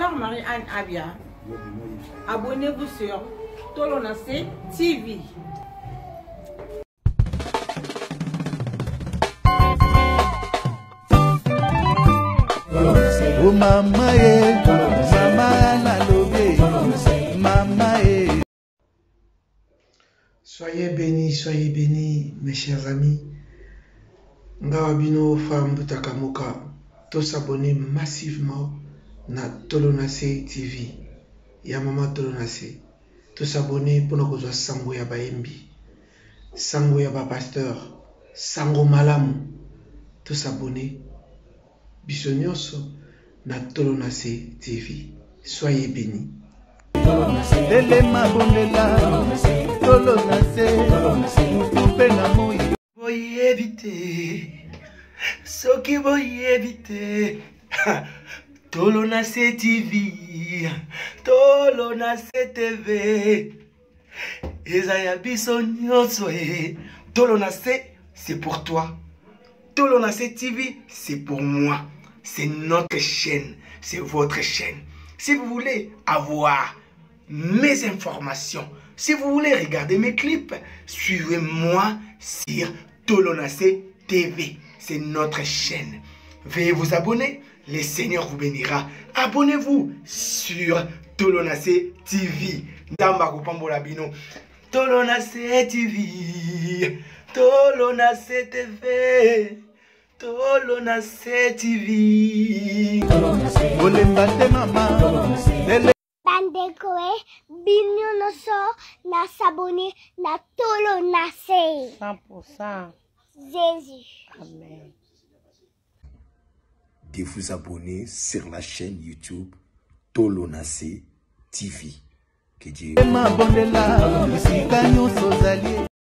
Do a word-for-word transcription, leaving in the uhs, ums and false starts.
sœur Marie-Anne Abia. Abonnez-vous sur Tolonase T V. Oh mama eh, mama na lobé, mama eh. Soyez bénis, soyez bénis, mes chers amis. Ngawabino femme Butakamoka, tous abonnés massivement na Tolonase T V. Ya mama Tolonase, tous abonnés pour nous faire sango ya baembi, sango ya ba pasteur, sango malamu. Tous abonnés, bisonyoso na Tolonase T V. Soyez bénis. Lele mabondela, Tolonase, mutupe na moi. Voy éviter, ce qui voy éviter. Tolonase T V, Tolonase T V. Ezaya biso nyonso e. Tolonase, c'est pour toi. Tolonase T V, c'est pour moi. C'est notre chaîne, c'est votre chaîne. Si vous voulez avoir mes informations, si vous voulez regarder mes clips, suivez-moi sur Tolonase T V. C'est notre chaîne. Veuillez vous abonner, le Seigneur vous bénira. Abonnez-vous sur Tolonase T V. Damba Kupambola Bino. Tolonase T V. Tolonase T V. Tolonase T V. Olembate mama, lele. Bandekoe, bino noso na s'abonner na Tolonase. cent pour cent. Jésus. Amen. De vous abonner sur la chaîne YouTube Tolonase T V. Que Dieu. Mabondela, bisika nyonso zali.